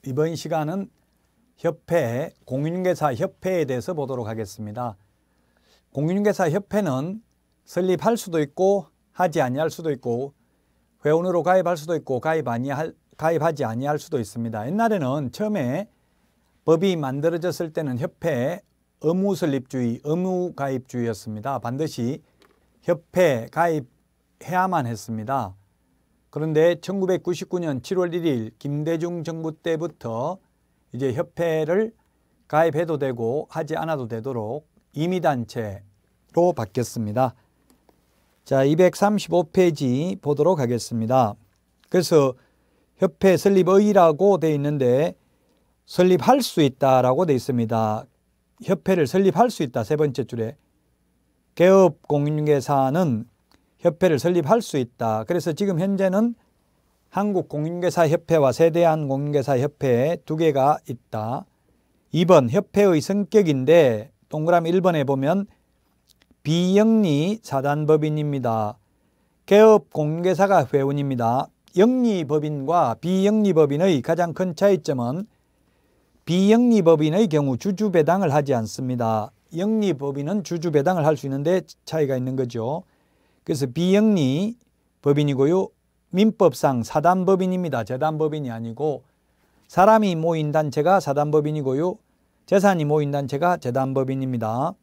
이번 시간은 협회, 공인중개사 협회에 대해서 보도록 하겠습니다. 공인중개사 협회는 설립할 수도 있고 하지 아니할 수도 있고 회원으로 가입할 수도 있고 가입하지 아니할 수도 있습니다. 옛날에는 처음에 법이 만들어졌을 때는 협회 의무설립주의, 의무가입주의였습니다. 반드시 협회 가입해야만 했습니다. 그런데 1999년 7월 1일 김대중 정부 때부터 이제 협회를 가입해도 되고 하지 않아도 되도록 임의단체로 바뀌었습니다. 자, 235페이지 보도록 하겠습니다. 그래서 협회 설립의라고 되어 있는데 설립할 수 있다라고 되어 있습니다. 협회를 설립할 수 있다. 세 번째 줄에 개업 공인중개사는 협회를 설립할 수 있다. 그래서 지금 현재는 한국공인중개사협회와 세대한공인중개사협회 두 개가 있다. 2번 협회의 성격인데 동그라미 1번에 보면 비영리 사단법인입니다. 개업공인중개사가 회원입니다. 영리법인과 비영리법인의 가장 큰 차이점은 비영리법인의 경우 주주배당을 하지 않습니다. 영리법인은 주주배당을 할 수 있는데 차이가 있는 거죠. 그래서 비영리법인이고요. 민법상 사단법인입니다. 재단법인이 아니고 사람이 모인 단체가 사단법인이고요. 재산이 모인 단체가 재단법인입니다.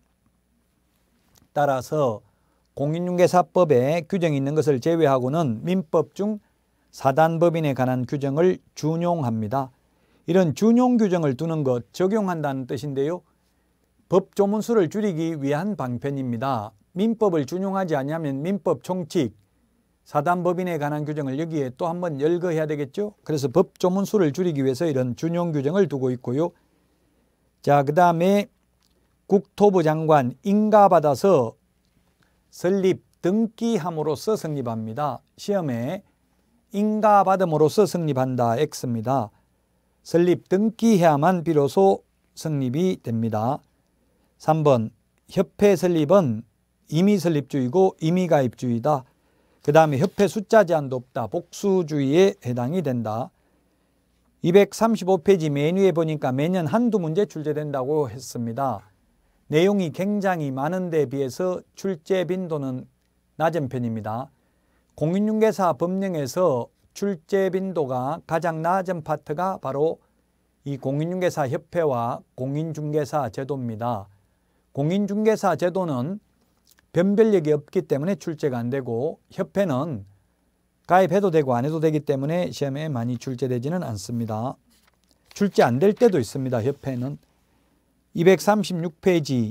따라서 공인중개사법에 규정이 있는 것을 제외하고는 민법 중 사단법인에 관한 규정을 준용합니다. 이런 준용 규정을 두는 것, 적용한다는 뜻인데요. 법조문수를 줄이기 위한 방편입니다. 민법을 준용하지 않으면 민법 총칙, 사단법인에 관한 규정을 여기에 또 한번 열거해야 되겠죠. 그래서 법조문수를 줄이기 위해서 이런 준용 규정을 두고 있고요. 자, 그 다음에 국토부 장관 인가받아서 설립 등기함으로써 성립합니다. 시험에 인가받음으로써 성립한다. X입니다. 설립 등기해야만 비로소 성립이 됩니다. 3번 협회 설립은 임의설립주의고 임의가입주의다. 그 다음에 협회 숫자 제한도 없다. 복수주의에 해당이 된다. 235페이지 맨 위에 보니까 매년 한두 문제 출제된다고 했습니다. 내용이 굉장히 많은 데 비해서 출제 빈도는 낮은 편입니다. 공인중개사 법령에서 출제 빈도가 가장 낮은 파트가 바로 이 공인중개사 협회와 공인중개사 제도입니다. 공인중개사 제도는 변별력이 없기 때문에 출제가 안 되고 협회는 가입해도 되고 안 해도 되기 때문에 시험에 많이 출제되지는 않습니다. 출제 안 될 때도 있습니다. 협회는. 236페이지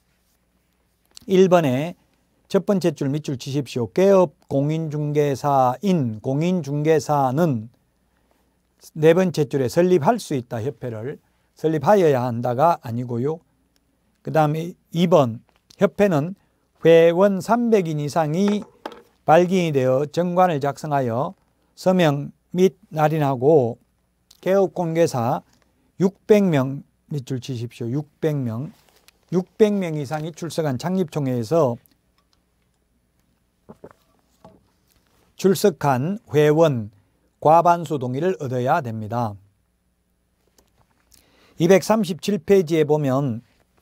1번에 첫 번째 줄 밑줄 치십시오. 개업 공인중개사인 공인중개사는 네 번째 줄에 설립할 수 있다. 협회를 설립하여야 한다가 아니고요. 그 다음에 2번 협회는 회원 300인 이상이 발기인이 되어 정관을 작성하여 서명 및 날인하고 개업공개사 600명 밑줄 치십시오. 600명 이상이 출석한 창립총회에서 출석한 회원 과반수 동의를 얻어야 됩니다. 237페이지에 보면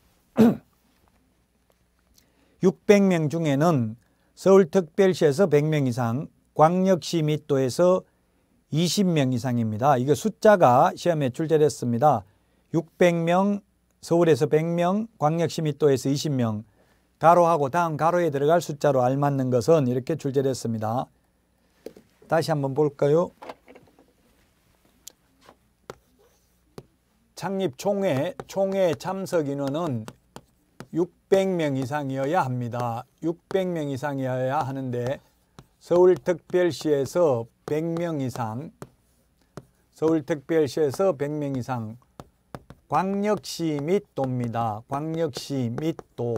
600명 중에는 서울특별시에서 100명 이상, 광역시 및 도에서 20명 이상입니다. 이거 숫자가 시험에 출제됐습니다. 600명, 서울에서 100명, 광역시 및 도에서 20명. 가로하고 다음 가로에 들어갈 숫자로 알맞는 것은 이렇게 출제됐습니다. 다시 한번 볼까요? 창립총회 참석 인원은 600명 이상이어야 합니다. 600명 이상이어야 하는데 서울특별시에서 100명 이상, 서울특별시에서 100명 이상, 광역시 및 도입니다. 광역시 및 도.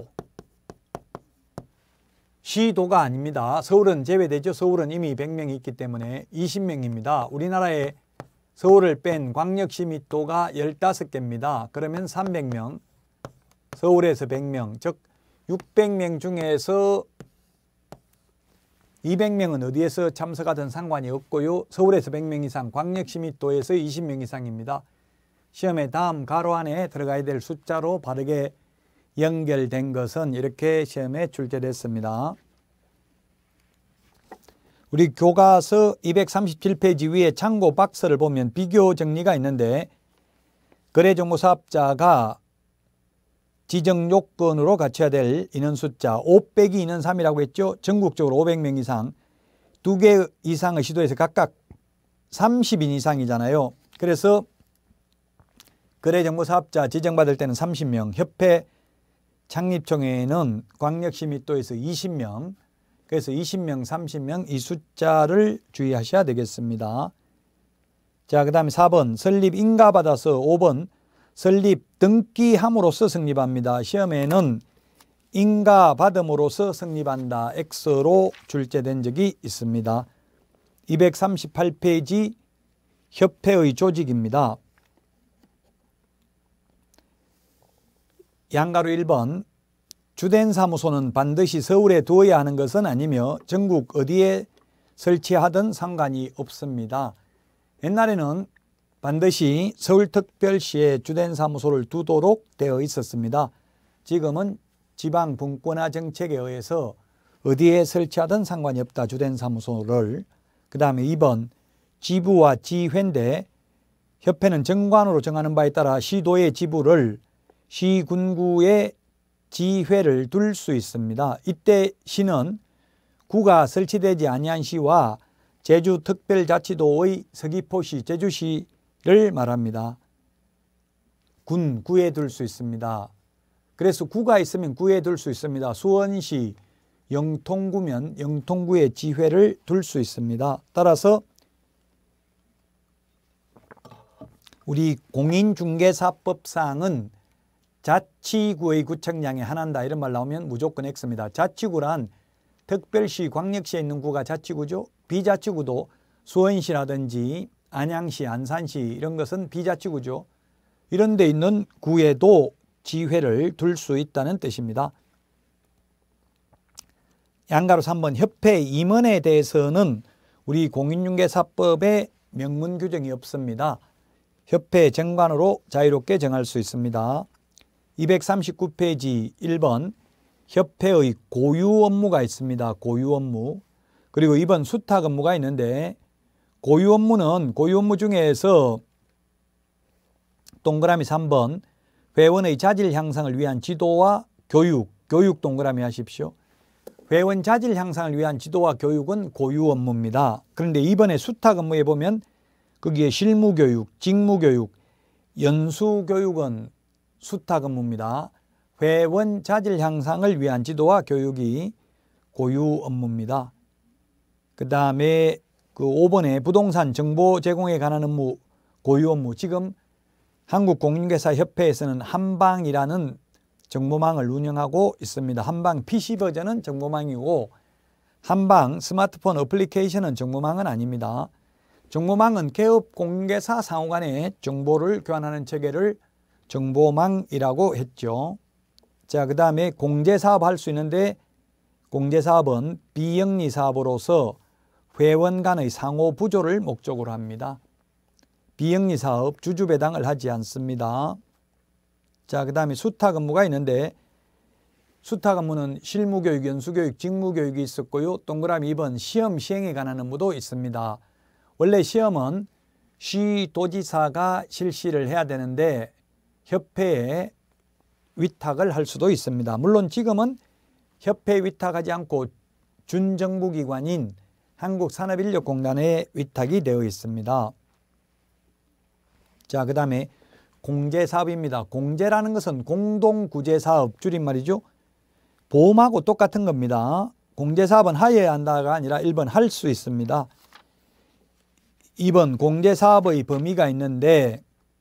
시도가 아닙니다. 서울은 제외되죠. 서울은 이미 100명이 있기 때문에 20명입니다. 우리나라에 서울을 뺀 광역시 및 도가 15개입니다. 그러면 300명, 서울에서 100명, 즉 600명 중에서 200명은 어디에서 참석하든 상관이 없고요. 서울에서 100명 이상, 광역시 및 도에서 20명 이상입니다. 시험에 다음 가로 안에 들어가야 될 숫자로 바르게 연결된 것은 이렇게 시험에 출제됐습니다. 우리 교과서 237페이지 위에 참고 박스를 보면 비교 정리가 있는데 거래정보사업자가 지정 요건으로 갖춰야 될 인원 숫자 5 빼기 인원 3이라고 했죠. 전국적으로 500명 이상, 2개 이상의 시도에서 각각 30인 이상이잖아요. 그래서 거래정보사업자 지정받을 때는 30명, 협회 창립총회에는 광역시 및 도에서 20명, 그래서 20명, 30명 이 숫자를 주의하셔야 되겠습니다. 자, 그 다음에 4번 설립 인가받아서 5번 설립 등기함으로써 성립합니다. 시험에는 인가받음으로써 성립한다. X로 출제된 적이 있습니다. 238페이지 협회의 조직입니다. 양가로 1번 주된 사무소는 반드시 서울에 두어야 하는 것은 아니며 전국 어디에 설치하든 상관이 없습니다. 옛날에는 반드시 서울특별시에 주된 사무소를 두도록 되어 있었습니다. 지금은 지방 분권화 정책에 의해서 어디에 설치하든 상관이 없다. 주된 사무소를. 그 다음에 2번 지부와 지회인데 협회는 정관으로 정하는 바에 따라 시도의 지부를 시군구에 지회를 둘 수 있습니다. 이때 시는 구가 설치되지 아니한 시와 제주특별자치도의 서귀포시, 제주시를 말합니다. 구에 둘 수 있습니다. 그래서 구가 있으면 구에 둘 수 있습니다. 수원시, 영통구면 영통구에 지회를 둘 수 있습니다. 따라서 우리 공인중개사법상은 자치구의 구청장이 하나다 이런 말 나오면 무조건 X입니다. 자치구란 특별시, 광역시에 있는 구가 자치구죠. 비자치구도 수원시라든지 안양시, 안산시 이런 것은 비자치구죠. 이런 데 있는 구에도 지회를 둘 수 있다는 뜻입니다. 양가로 3번 협회 임원에 대해서는 우리 공인중개사법에 명문 규정이 없습니다. 협회 정관으로 자유롭게 정할 수 있습니다. 239페이지 1번 협회의 고유 업무가 있습니다. 고유 업무. 그리고 2번 수탁 업무가 있는데 고유 업무는 고유 업무 중에서 동그라미 3번 회원의 자질 향상을 위한 지도와 교육 동그라미 하십시오. 회원 자질 향상을 위한 지도와 교육은 고유 업무입니다. 그런데 이번에 수탁 업무에 보면 거기에 실무교육, 직무교육, 연수교육은 수탁 업무입니다. 회원 자질 향상을 위한 지도와 교육이 고유 업무입니다. 그 다음에 그 5번에 부동산 정보 제공에 관한 업무 고유 업무. 지금 한국공인중개사협회에서는 한방이라는 정보망을 운영하고 있습니다. 한방 PC 버전은 정보망이고 한방 스마트폰 어플리케이션은 정보망은 아닙니다. 정보망은 개업 공인중개사 상호 간에 정보를 교환하는 체계를 정보망이라고 했죠. 자, 그 다음에 공제사업 할 수 있는데 공제사업은 비영리 사업으로서 회원 간의 상호 부조를 목적으로 합니다. 비영리 사업 주주배당을 하지 않습니다. 자, 그 다음에 수탁 업무가 있는데 수탁 업무는 실무교육, 연수교육, 직무교육이 있었고요. 동그라미 2번 시험 시행에 관한 업무도 있습니다. 원래 시험은 시도지사가 실시를 해야 되는데 협회에 위탁을 할 수도 있습니다. 물론 지금은 협회에 위탁하지 않고 준정부기관인 한국산업인력공단에 위탁이 되어 있습니다. 자, 그 다음에 공제사업입니다. 공제라는 것은 공동구제사업 줄임말이죠. 보험하고 똑같은 겁니다. 공제사업은 하여야 한다가 아니라 1번 할 수 있습니다. 2번 공제사업의 범위가 있는데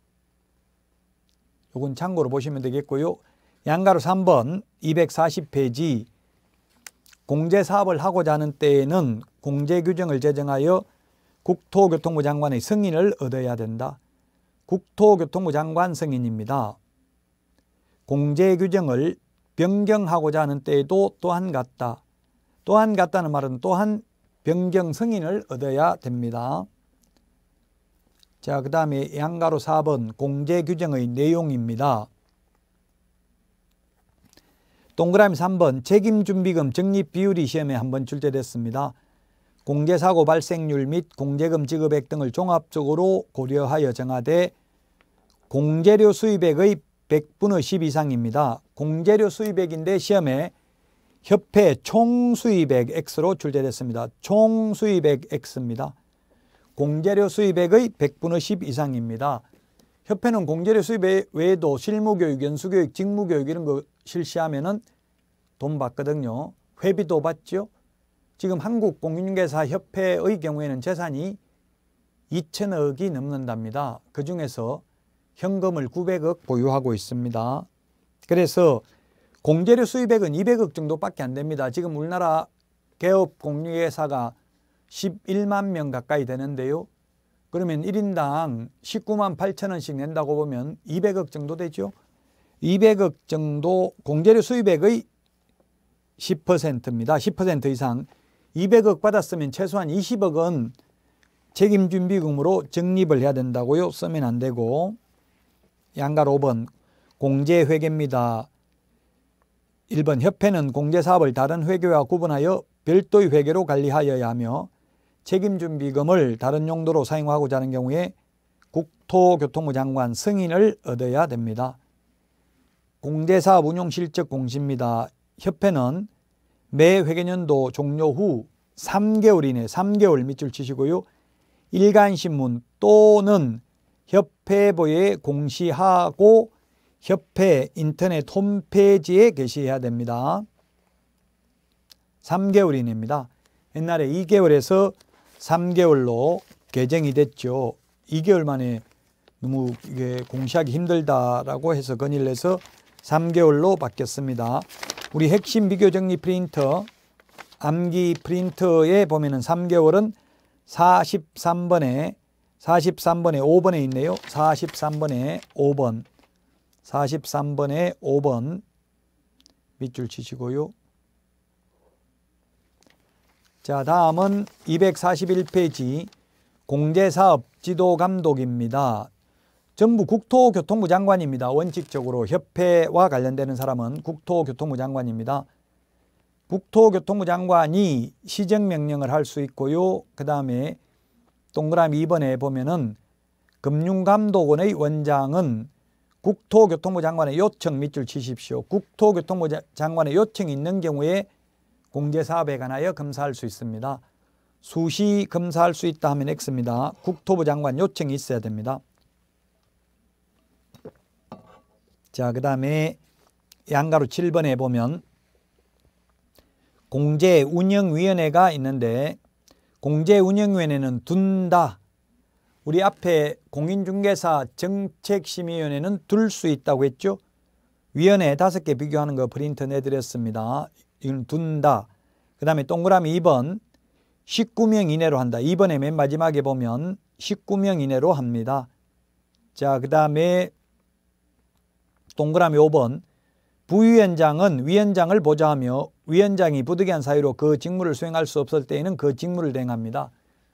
이건 참고로 보시면 되겠고요. 양가로 3번 240페이지 공제사업을 하고자 하는 때에는 공제규정을 제정하여 국토교통부 장관의 승인을 얻어야 된다. 국토교통부 장관 승인입니다. 공제규정을 변경하고자 하는 때에도 또한 같다. 또한 같다는 말은 또한 변경 승인을 얻어야 됩니다. 자, 그 다음에 양가로 4번 공제 규정의 내용입니다. 동그라미 3번 책임준비금 적립 비율이 시험에 한번 출제됐습니다. 공제사고 발생률 및 공제금 지급액 등을 종합적으로 고려하여 정하되 공제료 수입액의 100분의 10 이상입니다. 공제료 수입액인데 시험에 협회 총수입액 X로 출제됐습니다. 총수입액 X입니다. 공제료 수입액의 100분의 10 이상입니다. 협회는 공제료 수입액 외에도 실무교육, 연수교육, 직무교육 이런 거 실시하면은 돈 받거든요. 회비도 받죠. 지금 한국공인중개사협회의 경우에는 재산이 2천억이 넘는답니다. 그중에서 현금을 900억 보유하고 있습니다. 그래서 공제료 수입액은 200억 정도밖에 안 됩니다. 지금 우리나라 개업 공인중개사가 11만 명 가까이 되는데요. 그러면 1인당 19만 8천 원씩 낸다고 보면 200억 정도 되죠. 200억 정도 공제료 수입액의 10%입니다. 10% 이상 200억 받았으면 최소한 20억은 책임준비금으로 적립을 해야 된다고요. 쓰면 안 되고. 양가로 5번 공제회계입니다. 1번 협회는 공제사업을 다른 회계와 구분하여 별도의 회계로 관리하여야 하며 책임준비금을 다른 용도로 사용하고자 하는 경우에 국토교통부 장관 승인을 얻어야 됩니다. 공제사업 운용 실적 공시입니다. 협회는 매 회계년도 종료 후 3개월 이내 3개월 밑줄 치시고요. 일간신문 또는 협회부에 공시하고 협회 인터넷 홈페이지에 게시해야 됩니다. 3개월 이내입니다. 옛날에 2개월에서 3개월로 개정이 됐죠. 2개월 만에 너무 이게 공시하기 힘들다라고 해서 건의를 해서 3개월로 바뀌었습니다. 우리 핵심 비교 정리 프린터, 암기 프린터에 보면은 3개월은 43번에 5번에 있네요. 43번에 5번. 43번에 5번 밑줄 치시고요. 자, 다음은 241페이지 공제사업 지도감독입니다. 전부 국토교통부 장관입니다. 원칙적으로 협회와 관련되는 사람은 국토교통부 장관입니다. 국토교통부 장관이 시정명령을 할 수 있고요. 그 다음에 동그라미 2번에 보면은 금융감독원의 원장은 국토교통부 장관의 요청 밑줄 치십시오. 국토교통부 장관의 요청이 있는 경우에 공제사업에 관하여 검사할 수 있습니다. 수시 검사할 수 있다 하면 X입니다. 국토부 장관 요청이 있어야 됩니다. 자, 그 다음에 양가로 7번에 보면 공제운영위원회가 있는데 공제운영위원회는 둔다. 우리 앞에 공인중개사 정책심의위원회는 둘 수 있다고 했죠. 위원회 5개 비교하는 거 프린트 내드렸습니다. 이건 둔다. 그 다음에 동그라미 2번 19명 이내로 한다. 2번에 맨 마지막에 보면 19명 이내로 합니다. 자, 그 다음에 동그라미 5번 부위원장은 위원장을 보좌하며 위원장이 부득이한 사유로 그 직무를 수행할 수 없을 때에는 그 직무를 대행합니다.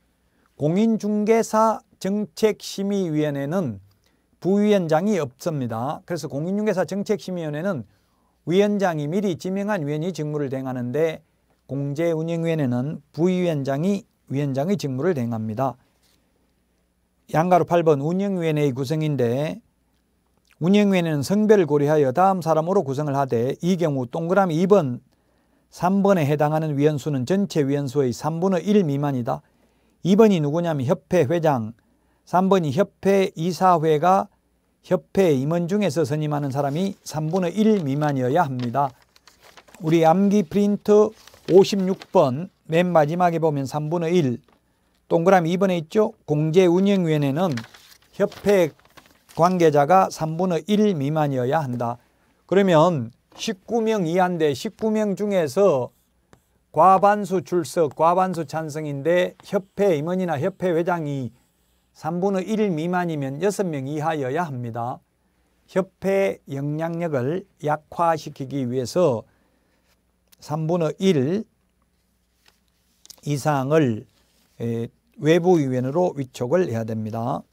공인중개사 정책심의위원회는 부위원장이 없습니다. 그래서 공인중개사 정책심의위원회는 위원장이 미리 지명한 위원이 직무를 대행하는데 공제운영위원회는 부위원장이 위원장의 직무를 대행합니다. 양가로 8번 운영위원회의 구성인데 운영위원회는 성별을 고려하여 다음 사람으로 구성을 하되 이 경우 동그라미 2번 3번에 해당하는 위원수는 전체 위원수의 3분의 1 미만이다. 2번이 누구냐면 협회 회장, 3번이 협회 이사회가 협회 임원 중에서 선임하는 사람이 3분의 1 미만이어야 합니다. 우리 암기 프린트 56번 맨 마지막에 보면 3분의 1 동그라미 2번에 있죠. 공제운영위원회는 협회 관계자가 3분의 1 미만이어야 한다. 그러면 19명 이하인데 19명 중에서 과반수 출석, 과반수 찬성인데 협회 임원이나 협회 회장이 3분의 1 미만이면 6명 이하여야 합니다. 협회 영향력을 약화시키기 위해서 3분의 1 이상을 외부위원으로 위촉을 해야 됩니다.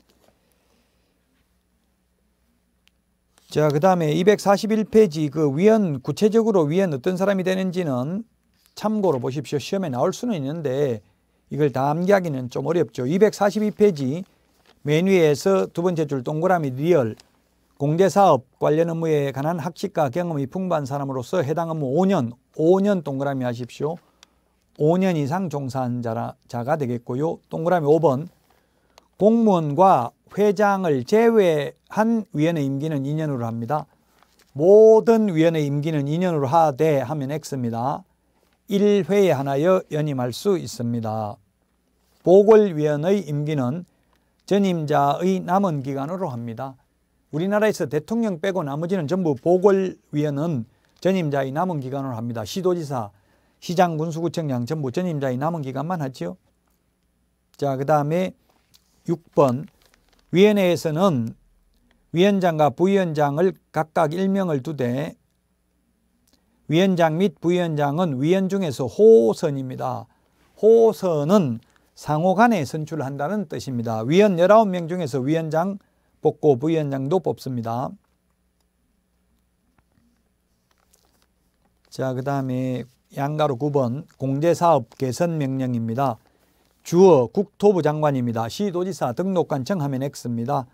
자, 그 다음에 241페이지 그 위원, 구체적으로 위원 어떤 사람이 되는지는 참고로 보십시오. 시험에 나올 수는 있는데 이걸 다 암기하기는 좀 어렵죠. 242페이지 맨 위에서 두 번째 줄 동그라미 리얼, 공제사업 관련 업무에 관한 학식과 경험이 풍부한 사람으로서 해당 업무 5년 동그라미 하십시오. 5년 이상 종사한 자가 되겠고요. 동그라미 5번 공무원과 회장을 제외한 위원의 임기는 2년으로 합니다. 모든 위원의 임기는 2년으로 하되 하면 X입니다. 1회에 하나여 연임할 수 있습니다. 보궐위원의 임기는 전임자의 남은 기간으로 합니다. 우리나라에서 대통령 빼고 나머지는 전부 보궐위원은 전임자의 남은 기간으로 합니다. 시도지사, 시장, 군수구청장 전부 전임자의 남은 기간만 하죠. 자, 그 다음에 6번 위원회에서는 위원장과 부위원장을 각각 일명을 두되 위원장 및 부위원장은 위원 중에서 호선입니다. 호선은 상호 간에 선출한다는 뜻입니다. 위원 19명 중에서 위원장 뽑고 부위원장도 뽑습니다. 자, 그 다음에 양가로 9번 공제사업 개선명령입니다. 주어 국토부 장관입니다. 시도지사 등록관청 하면 X입니다.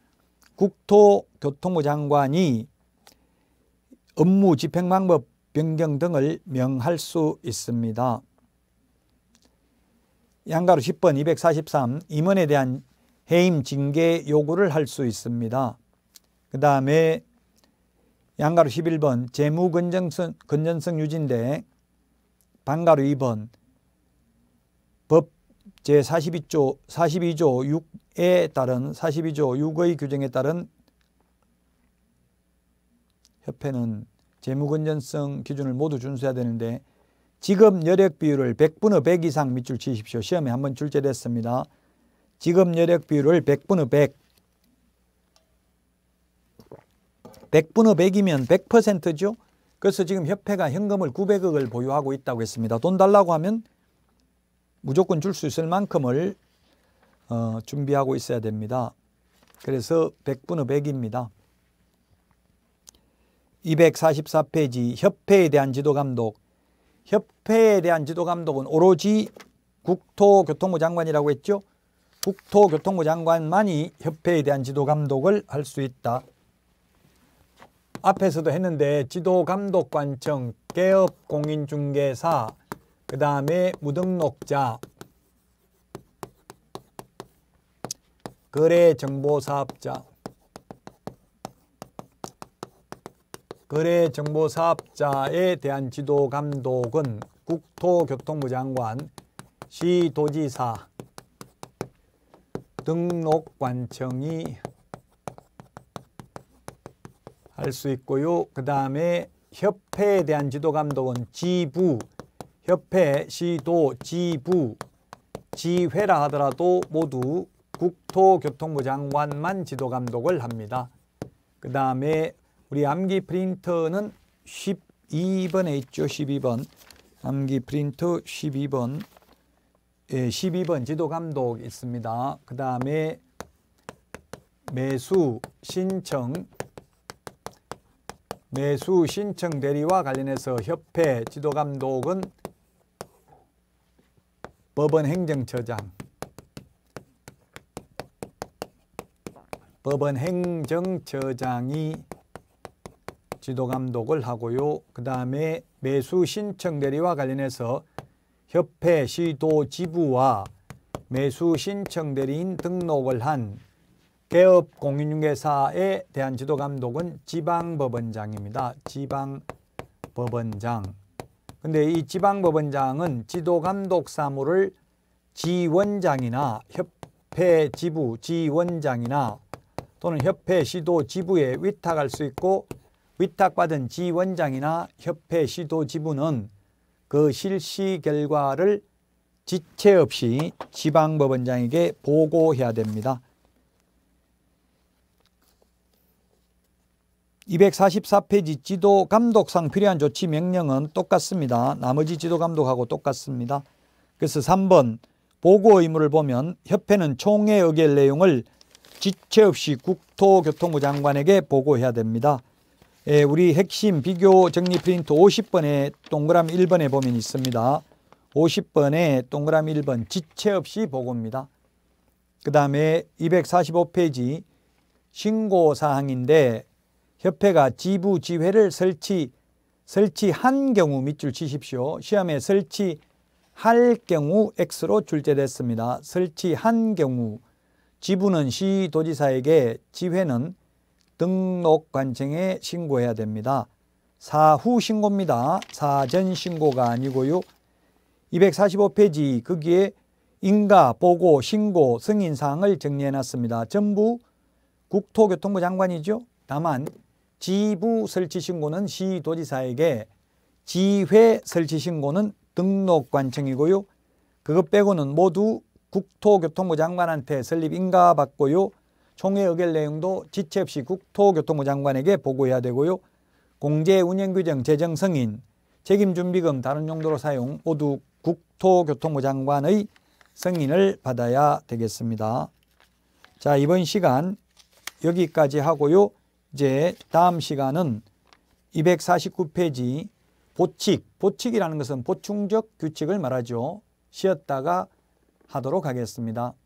국토교통부 장관이 업무 집행방법 변경 등을 명할 수 있습니다. 양가로 10번 243 임원에 대한 해임 징계 요구를 할 수 있습니다. 그 다음에 양가로 11번 재무 건전성 유지인데 반가로 2번 법 제42조 6에 따른 42조 6의 규정에 따른 협회는 재무 건전성 기준을 모두 준수해야 되는데 지급 여력 비율을 100분의 100 이상 밑줄 치십시오. 시험에 한번 출제됐습니다. 지급 여력 비율을 100분의 100. 100분의 100이면 100%죠. 그래서 지금 협회가 현금을 900억을 보유하고 있다고 했습니다. 돈 달라고 하면 무조건 줄 수 있을 만큼을 준비하고 있어야 됩니다. 그래서 100분의 100입니다. 244페이지 협회에 대한 지도감독. 협회에 대한 지도감독은 오로지 국토교통부 장관이라고 했죠. 국토교통부 장관만이 협회에 대한 지도감독을 할 수 있다. 앞에서도 했는데 지도감독관청, 개업공인중개사, 그 다음에 무등록자, 거래정보사업자, 거래정보사업자에 대한 지도감독은 국토교통부 장관, 시도지사, 등록관청이 할 수 있고요. 그 다음에 협회에 대한 지도감독은 지부, 협회, 시도, 지부, 지회라 하더라도 모두 국토교통부 장관만 지도감독을 합니다. 그 다음에 우리 암기 프린터는 12번에 있죠. 12번. 암기 프린터 12번. 예, 12번 지도감독 있습니다. 그 다음에 매수 신청 대리와 관련해서 협회 지도감독은 법원행정처장, 법원행정처장이 지도감독을 하고요. 그 다음에 매수 신청 대리와 관련해서 협회, 시도, 지부와 매수 신청 대리인 등록을 한 개업공인중개사에 대한 지도감독은 지방법원장입니다. 지방법원장. 근데 이 지방법원장은 지도감독 사무를 지원장이나 협회 지부 지원장이나 또는 협회 시도 지부에 위탁할 수 있고 위탁받은 지원장이나 협회 시도 지부는 그 실시 결과를 지체 없이 지방법원장에게 보고해야 됩니다. 244페이지 지도감독상 필요한 조치 명령은 똑같습니다. 나머지 지도감독하고 똑같습니다. 그래서 3번 보고 의무를 보면 협회는 총회 의결 내용을 지체 없이 국토교통부 장관에게 보고해야 됩니다. 우리 핵심 비교 정리 프린트 50번에 동그라미 1번에 보면 있습니다. 50번에 동그라미 1번 지체 없이 보고입니다. 그 다음에 245페이지 신고사항인데 협회가 지부지회를 설치한 경우 밑줄 치십시오. 시험에 설치할 경우 X로 출제됐습니다. 설치한 경우 지부는 시도지사에게 지회는 등록관청에 신고해야 됩니다. 사후 신고입니다. 사전 신고가 아니고요. 245페이지 거기에 인가, 보고, 신고, 승인사항을 정리해놨습니다. 전부 국토교통부 장관이죠. 다만 지부 설치 신고는 시도지사에게, 지회 설치 신고는 등록관청이고요. 그것 빼고는 모두 국토교통부 장관한테 설립 인가받고요. 총회 의결 내용도 지체 없이 국토교통부 장관에게 보고해야 되고요. 공제 운영규정 제정 승인, 책임준비금 다른 용도로 사용 모두 국토교통부 장관의 승인을 받아야 되겠습니다. 자, 이번 시간 여기까지 하고요. 이제 다음 시간은 249페이지 보칙이라는 것은 보충적 규칙을 말하죠. 쉬었다가 하도록 하겠습니다.